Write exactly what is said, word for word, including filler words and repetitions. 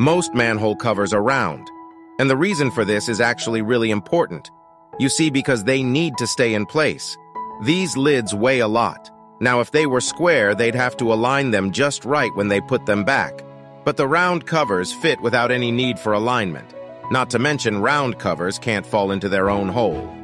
Most manhole covers are round, and the reason for this is actually really important. You see, because they need to stay in place. These lids weigh a lot. Now, if they were square, they'd have to align them just right when they put them back. But the round covers fit without any need for alignment. Not to mention, round covers can't fall into their own hole.